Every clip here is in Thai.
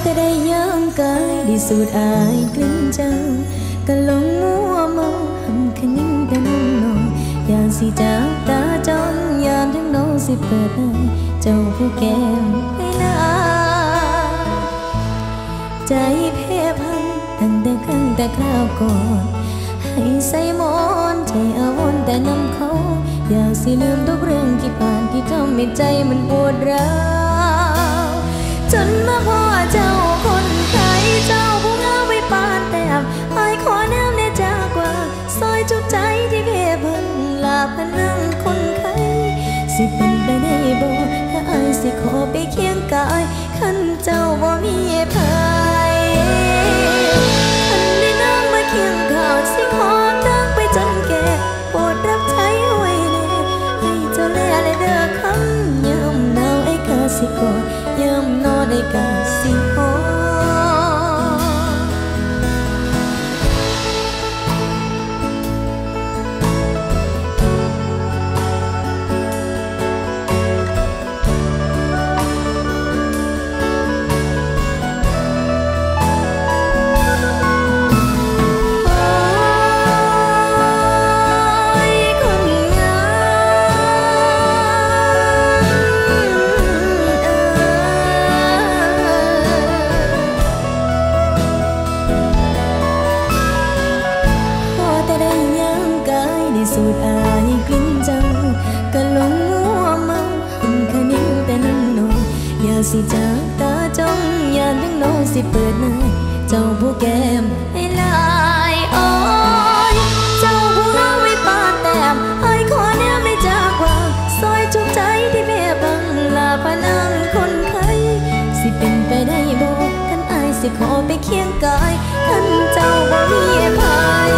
แต่ได้ย่างกายได้สูดอายกลิ่นเจ้าก็หลงมัวเมาหำคันยิ่งแต่น้องน้อยอยากสิจากตาจนยามทั้งน้องสิเปิดให้เจ้าผู้แก้มให้ลาใจแพ้พังตั้งแต่ครั้งแต่คราวก่อนให้ใส่มอนใจอาวรแต่นำเขาอยากสิลืมทุกเรื่องที่ผ่านที่ทำให้ใจมันปวดร้าวจนมาพอเจ้าคนไข้เจ้าผู้งามไว้ปานแต้มอายขอแนวแน่จากว่าซอยจุกใจที่เพ่เพิ่นลาพนังคนไข้สิเป็นไปได้บ่ถ้าอายสิขอไปเคียงกายคันเจ้าบ่มีภัยคันได้นั่งมาเคียงข้างสิขอตั้งไปจนแก่โปรดรับใช้ไว้แน่ให้เจ้าแลและเด้อคำยามหนาวไอ้กาสิกอดยามนอนไอ้กาสิหอสูดอายกลิ่นเจ้าก็หลงมัวเมาหำคันยิ่งแต่น้องน้อยอยากสิจากตาจ้องยามทั้งน้องสิเปิดหน้าเจ้าผู้แก้มให้ลายอ้อยเจ้าผู้งามไว้ปานแต้มอายขอแนวไม่จากว่าซอยจุกใจที่เพ่บังลาพนังคนไข้สิเป็นไปได้บ่คันอายสิขอไปเคียงกายคันเจ้าบ่มีภัย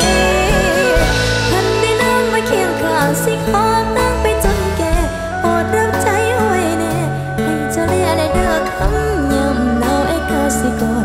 สิขอตั้งไปจนแก่โปรดรับใจไว้แน่ให้เจ้าเลียและเด้อคำยามหนาวไอ้กาสิกอ